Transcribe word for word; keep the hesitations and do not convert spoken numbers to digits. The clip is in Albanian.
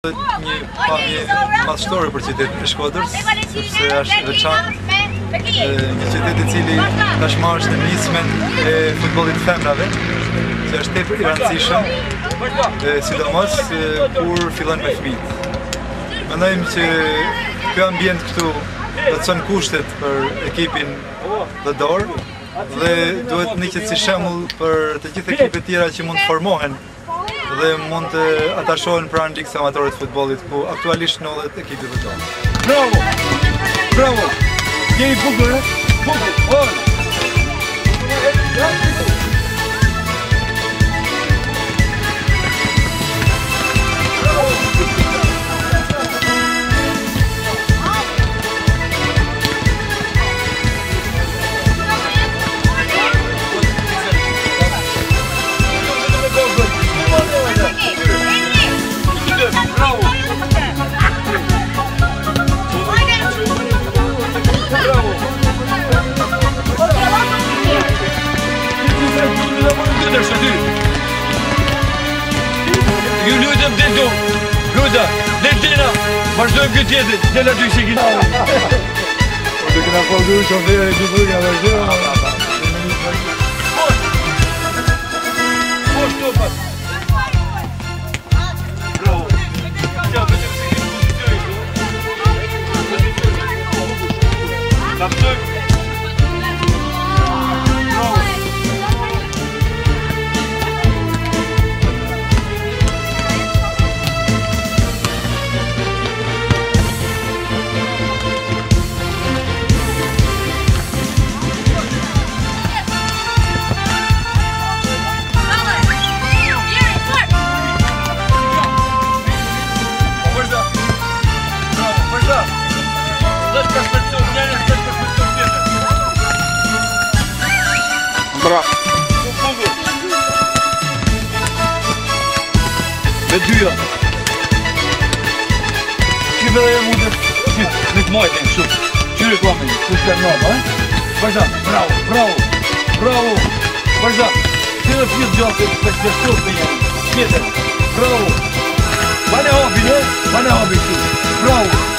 Një pamje madhështore për qytetin e Shkodrës, sepse është veçantë, një qytet i cili tashmë është në nismen e futbollit femrave, që është tepër i rëndësishëm, sidomos kur fillon me fëmijët. Mendojmë që ky ambient këtu plotson kushtet për ekipin lëdor dhe duhet niqet si shembull për të gjithë ekipet tjera që mund të formohen dhe mund të atashohen pranë ligës amatore të futbollit, ku aktualisht ndodhet ekipi lëdor. Bravo! Bravo! Je i bukur, eh? Bukur! Ol! Ju lutëm të do, Luda, dhe tjena, vazhdojmë këtë tjetët, tjela dy që kina. Po të këna faldu shofere e këtë nga vazhdojmë. Posh topat. Bravo. Qa, vetëm se këtë pozicionit, do? Kaptojmë. Bravo! Dhe dyja. Qyve dhe mundë në të majtë e në shumë. Qyre të lamin, të shka në nama, eh? Vajza, bravo, bravo, bravo. Vajza, që dhe fjetë gjatë të specializohet për njërë. Tjetër, bravo. Bane habi, ne? Bane habi shumë. Bravo.